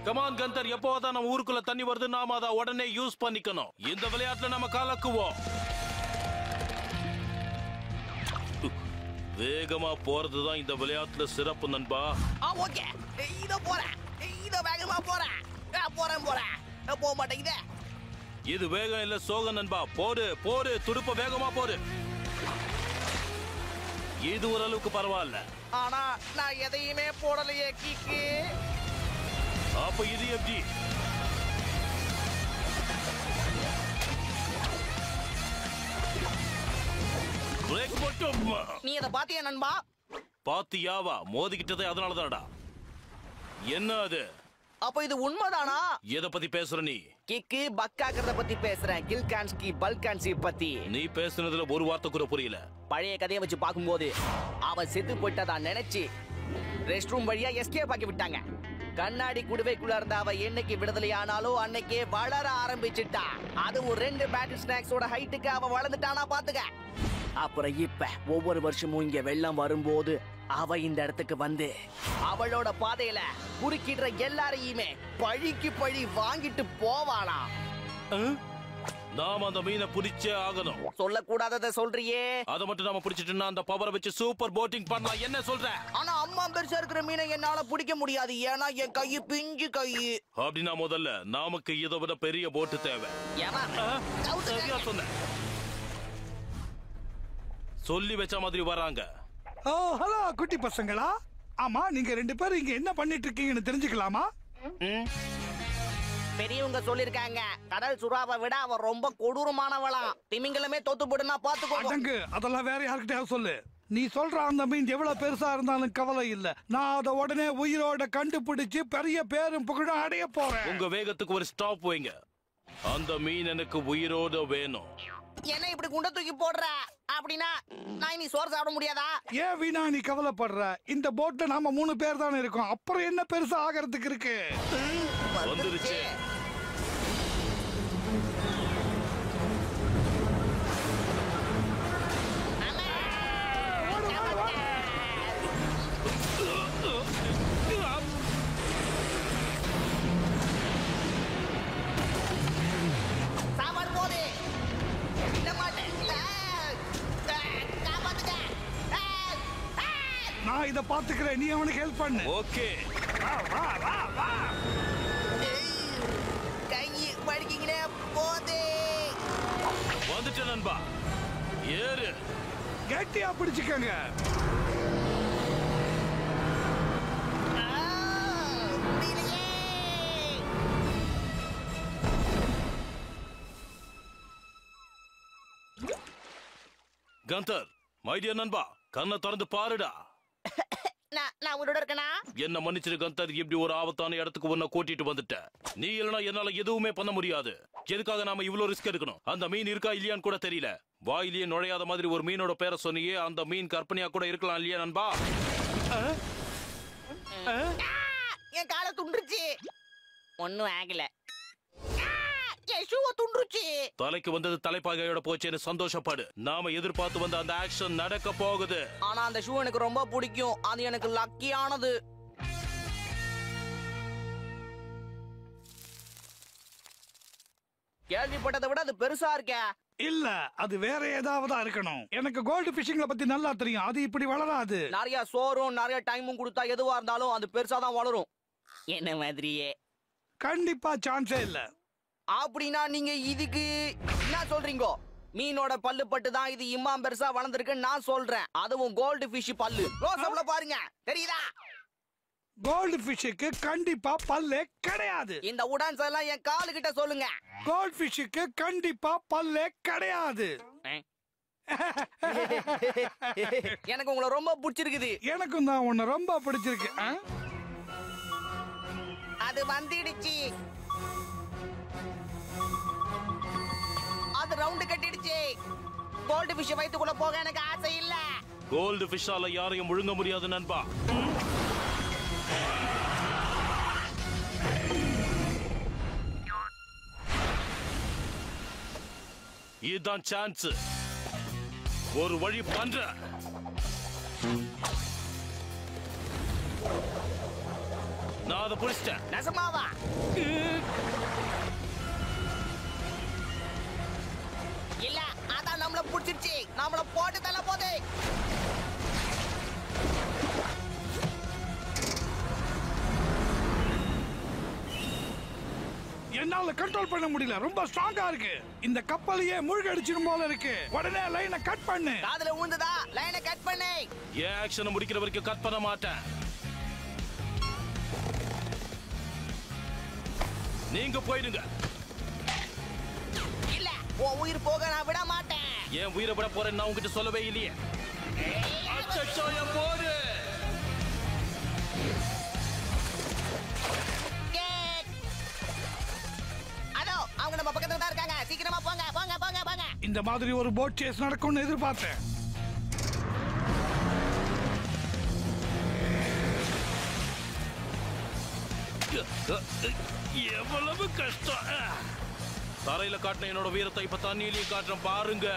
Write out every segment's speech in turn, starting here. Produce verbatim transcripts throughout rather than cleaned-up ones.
Come on Kandar, எப்போதான் நம்ம ஊருக்குள்ள தண்ணி வருது நாம அதை உடனே யூஸ் பண்ணிக்கணும். இந்த விளையாட்டுல நம்ம கலக்குவோம். வேகமா போறதுதான் இந்த விளையாட்டுல சிறப்பு நண்பா. ஓகே, இதோ போறேன், இதோ வேகமா போறேன், போறேன் போறேன், போக மாட்டேங்குதே. இது வேகம் இல்ல சோகம் நண்பா. போடு போடு, துடுப்ப வேகமா போடு. இது ஓரளவுக்கு பரவாயில்ல. ஆனா நான் எதையுமே போடலையே கிக்கு. அப்ப இது எப்படி? பிரேக் மட்டும். நீ அத பாத்தியா நண்பா? பாத்தியாவா? மோதிக்கிட்டதே அதனாலதான்டா. என்ன அது? அப்ப இது உண்மைதானா? எதை பத்தி பேசுற நீ? கிக்கு பக்காக்கிறத பத்தி பேசுறேன். கில்கான்ஸ்கி பல்கான்ஸ்கி பத்தி. நீ பேசுனதுல ஒரு வார்த்தை கூட புரியல. பழைய கதையை வச்சு பாக்கும்போது அவன் செத்து போயிட்டதா நினைச்சு ரெஸ்ட் ரூம் வழியா எஸ்கேப் ஆக்கி விட்டாங்க. கண்ணாடி குடுவைக்குள்ள இருந்த அவ என்னைக்கு விடுதலை ஆனாலும் அன்னைக்கே வளர ஆரம்பிச்சுட்டா. அதுவும் ரெண்டு பேட்டில் ஸ்நாக்ஸோட ஹைட்டுக்கு அவ வளர்ந்துட்டானா பாத்துக்க. அப்புறம் இப்ப ஒவ்வொரு வருஷமும் இங்க வெள்ளம் வரும்போது அவ இந்த இடத்துக்கு வந்து அவளோட பாதையில குறுக்கிடுற எல்லாரையுமே பழிக்கு பழி வாங்கிட்டு போவானா. நாம அந்த மீனை பிடிச்சே ஆகணும். சொல்லக்கூடாதத சொல்றியே. அதை மட்டும் நாம பிடிச்சிட்டோம்னா அந்த பவரை வச்சு சூப்பர் போட்டிங் பண்ணலாம். என்ன சொல்ற? ஆனா அம்மா பெருசா இருக்கிற மீனை என்னால பிடிக்க முடியாது. ஏன்னா என் கையு பிஞ்சு கை. அப்படின்னா முதல்ல நமக்கு இதை விட பெரிய போட்டு தேவை. சரியா சொன்ன. சொல்லி வச்ச மாதிரி வராங்க. ஓ ஹலோ குட்டி பசங்களா. ஆமா, நீங்க ரெண்டு பேரும் இங்க என்ன பண்ணிட்டு இருக்கீங்கன்னு தெரிஞ்சுக்கலாமா? பெரியவங்க சொல்லிருக்காங்க, கடல் சுறாவை விட அவ ரொம்ப கொடூரமானவளாம். திமிங்கலமே தோத்து போடுனா பாத்துக்கோ. அடங்கு, அதெல்லாம் வேற யாருக்கிட்டயாவது சொல்லு. நீ சொல்ற அந்த மீன் எவ்வளவு பெருசா இருந்தாலும் கவலை இல்ல. நான் அதை உடனே உயிரோட கண்டுபிடிச்சு பெரிய பேரும் புகழும் அடைய போறேன். உங்க வேகத்துக்கு ஒரு ஸ்டாப் வைங்க. அந்த மீன் எனக்கு உயிரோட வேணும். என்ன இப்படி குண்ட தூக்கி போடுற? அப்படின்னா நான் இனி சோறு சாப்பிட முடியாதா? ஏன் வீணா நீ கவலைப்படுற? இந்த போட்ல நாம மூணு பேர் தானே இருக்கோம். அப்புறம் என்ன பெருசா ஆகிறதுக்கு இருக்கு? வந்துருச்சு. சாப்பாடு போடு. நான் இத பாத்துக்கிறேன், நீ அவனுக்கு ஹெல்ப் பண்ணு. ஓகே. வா வா வா. கை வலிக்கிங்கனே போதே. வந்துட்ட நண்பா. ஏறு. கெட்டியா பிடிச்சுக்கங்க. கந்தர், மை டியர் நண்பா, கண்ணை திறந்து பாருடா. நான் உன்னோட இருக்கனா? என்ன மன்னிச்சிரு கந்தர், இப்படி ஒரு ஆபத்தான இடத்துக்கு உன்னை கூட்டிட்டு வந்துட்ட. நீ இல்லனா என்னால எதுவுமே பண்ண முடியாது. எதுக்காக நாம இவ்வளவு ரிஸ்க் எடுக்கணும்? அந்த மீன் இருக்கா இல்லையான்னு கூட தெரியல. வாயிலேயே நுழையாத மாதிரி ஒரு மீனோட பேரை சொன்னியே, அந்த மீன் கற்பனையா கூட இருக்கலாம் இல்லையா நண்பா? என் காலை துண்டுருச்சு. ஒன்னும் ஆகல. என் ஷூவை துண்டுருச்சு. தலைக்கு வந்தது தலைப்பாகையோட போச்சேன்னு சந்தோஷப்படு. நாம எதிர்பார்த்து வந்த அந்த ஆக்ஷன் நடக்க போகுது. ஆனா அந்த ஷூ எனக்கு ரொம்ப பிடிக்கும். அது எனக்கு லக்கியானது. கேள்விப்பட்டதை விட அது பெருசா இருக்கே. இல்ல, அது வேற ஏதாவது இருக்கணும். எனக்கு கோல்டு பிஷிங்ல பத்தி நல்லா தெரியும். அது இப்படி வளராது. நிறைய சோறும் நிறைய டைமும் கொடுத்தா எதுவா இருந்தாலும் அது பெருசா தான் வளரும். என்ன மாதிரியே. கண்டிப்பா சான்ஸே இல்ல. அப்படின்னா நீங்க இதுக்கு என்ன சொல்றீங்க? மீனோட பல்லு பட்டு தான் இது இம்மா பெருசா வளர்ந்துருக்குன்னு நான் சொல்றேன். அதுவும் கோல்டு ஃபிஷ் பல்லு. ரோசம்ல பாருங்க, தெரியுதா? கோல்டு ஃபிஷ்ஷுக்கு கண்டிப்பா பல்லே கிடையாது. இந்த உடான்ஸ் எல்லாம் என் காலு கிட்ட சொல்லுங்க. கோல்ட் ஃபிஷ்ஷுக்கு கண்டிப்பா பல்லே கிடையாது. எனக்கு உங்களை ரொம்ப பிடிச்சிருக்குது. எனக்கும் தான் உன்னை ரொம்ப பிடிச்சிருக்கு. அது வந்துடுச்சு. அது ரவுண்ட் கட்டிடுச்சு. கோல்டு ஃபிஷ் வயித்துக்குள்ள போக எனக்கு ஆசை இல்ல. கோல்டு ஃபிஷ்ஷால யாரையும் முழுங்க முடியாது நண்பா. இதுதான் சான்ஸ். ஒரு வழி பண்ற. நான் நான் அதை புடிச்சிட்டேன். நசமாவா? இல்ல, அதான் நம்மள புடிச்சிருச்சு. நம்மள போட்டு தள்ள போதே. என்னால கண்ட்ரோல் பண்ண முடியல. ரொம்ப ஸ்ட்ராங்கா இருக்கு. இந்த கப்பலையே மூழ்க அடிச்சிடும் போல இருக்கு. உடனே லைனை கட் பண்ணு. காதுல ஊந்துதா? லைனை கட் பண்ணு. என் ஆக்ஷனை முடிக்கிற வரைக்கும் கட் பண்ண மாட்டேன். நீங்க போயிடுங்க. இல்ல, உன் உயிர் போக நான் விட மாட்டேன். என் உயிரை விட போறேன் நான் உங்ககிட்ட சொல்லவே இல்லையே. அச்சச்சோ, என் போடு. அதோ அவங்க நம்ம பக்கத்துல தான் இருக்காங்க. சீக்கிரமா போங்க போங்க போங்க போங்க. இந்த மாதிரி ஒரு போட் சேஸ் நடக்கும்னு எதிர்பார்த்தேன். எவ்வளவு கஷ்டம். தரையில காட்டின என்னோட வீரத்தை இப்ப தண்ணியிலேயே காட்டுறேன் பாருங்க.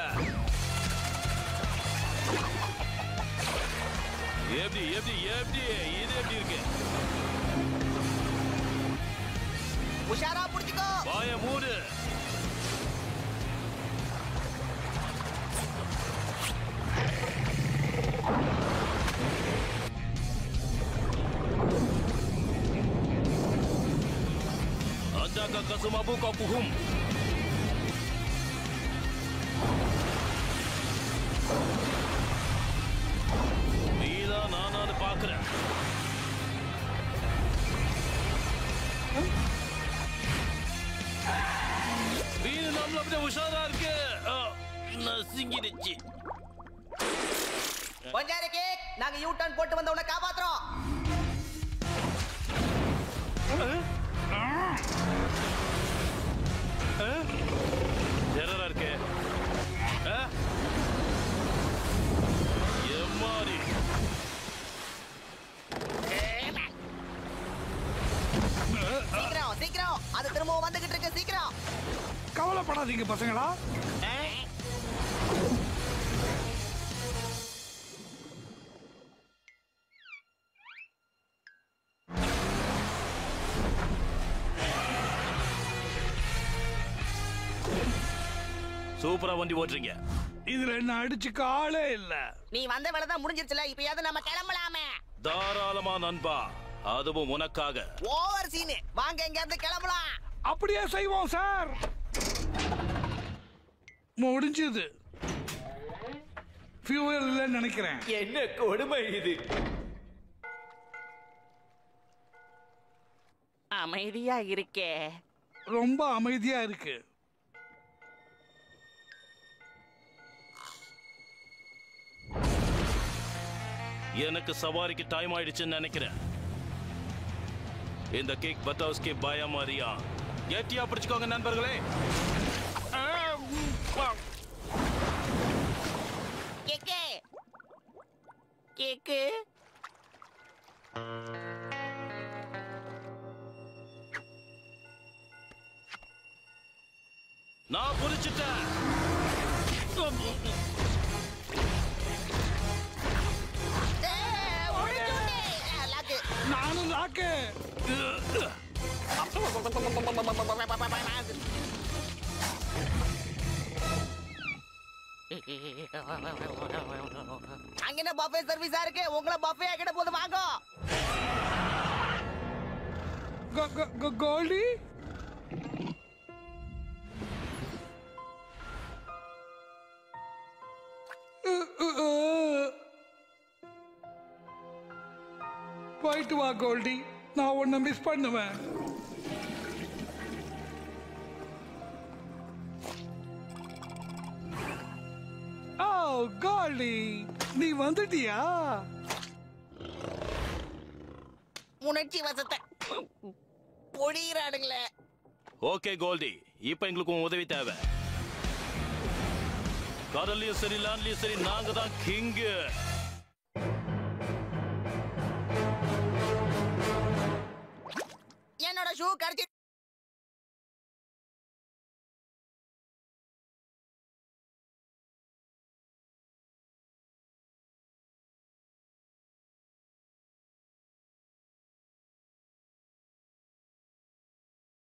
எப்படி எப்படி எப்படி இது எப்படி இருக்கு? உஷாரா புடிச்சுக்கோ. வாய மூடு. Adakah kau semua buka puhum? நீதான் நானான்னு பாக்குறேன். மீன் நம்மள அப்படியே உஷாரா இருக்கு. நசுங்கிடுச்சு. கொஞ்சம் இருக்கு. நாங்க யூ டர்ன் போட்டு வந்து உன்னை காப்பாத்துறோம். டெரரா இருக்கு. எம்மாடி. சீக்கிரம் சீக்கிரம். அது திரும்பவும் வந்துகிட்டு இருக்கு. சீக்கிரம். கவலைப்படாதீங்க பசங்களா. சூப்பரா வண்டி ஓட்டுறீங்க. இதுல என்ன அடிச்சுக்க ஆளே இல்ல. நீ வந்த வேலை தான் முடிஞ்சிருச்சுல. இப்பயாவது நம்ம கிளம்பலாமே. தாராளமா நண்பா, அதுவும் உனக்காக. Over scene. வாங்க இங்க இருந்து கிளம்பலாம். அப்படியே செய்வோம் சார். முடிஞ்சது. ஃபியூயல் இல்லைன்னு நினைக்கிறேன். என்ன கொடுமை இது. அமைதியா இருக்கே. ரொம்ப அமைதியா இருக்கு. எனக்கு சவாரிக்கு டைம் ஆயிடுச்சுன்னு நினைக்கிறேன். இந்த கிக் பட்டோஸ்கி பயம் அறியா. கெட்டியா பிடிச்சுக்கோங்க நண்பர்களே. கேக்கு கேக்கு. நான் புரிச்சுட்டேன். நானும் லாக்கு. அங்க என்ன பஃபே சர்வீஸா இருக்கு. உங்களை பஃபே ஆக்கிட போது வாங்க. கோல்டி போயிட்டு வா கோல்டி. நான் உன்னை மிஸ் பண்ணுவேன். ஓ கோல்டி, நீ வந்துட்டியா? உணர்ச்சி வசத்தை பொழியிறானுங்களே. ஓகே கோல்டி, இப்ப எங்களுக்கு உன் உதவி தேவை. கடல்லையும் சரி லேண்ட்லயும் சரி நாங்க தான் கிங்கு. என்னோட ஷூ கடிச்சு